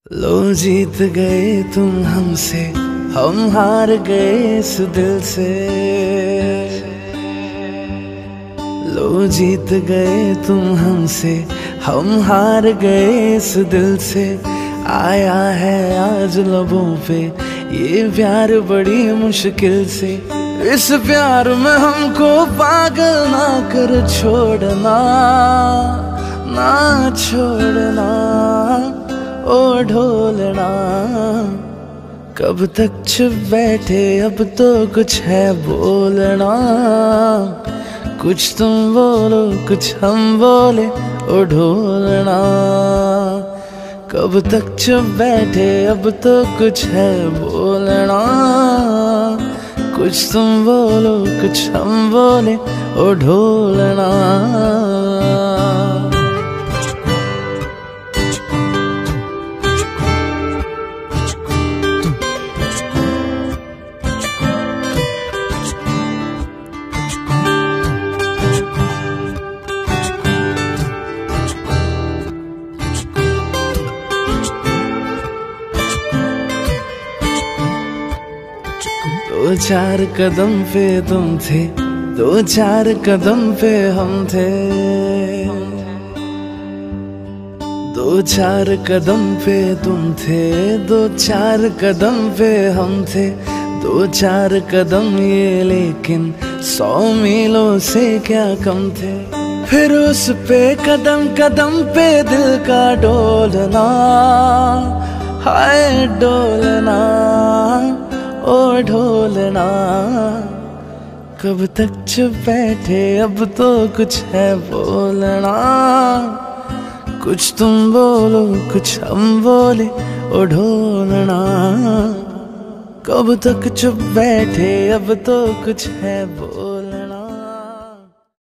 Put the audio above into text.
लो जीत गए तुम हमसे, हम हार गए इस दिल से। लो जीत गए तुम हमसे, हम हार गए इस दिल से। आया है आज लबों पे ये प्यार बड़ी मुश्किल से। इस प्यार में हमको पागल ना कर छोड़ना, ना छोड़ना ओ ढोलना। कब तक चुप बैठे अब तो कुछ है बोलना। कुछ तुम बोलो कुछ हम बोले ओ ढोलना। कब तक चुप बैठे अब तो कुछ है बोलना। कुछ तुम बोलो कुछ हम बोले ओ ढोलना। दो चार कदम पे तुम थे, दो चार कदम पे हम थे। दो चार कदम पे तुम थे, दो चार कदम पे हम थे। दो चार कदम ये लेकिन 100 मीलों से क्या कम थे। फिर उस पे कदम कदम पे दिल का डोलना, हाय डोलना ओ ढोलना। कब तक चुप बैठे अब तो कुछ है बोलना। कुछ तुम बोलो कुछ हम बोले ओ ढोलना। कब तक चुप बैठे अब तो कुछ है बोलना।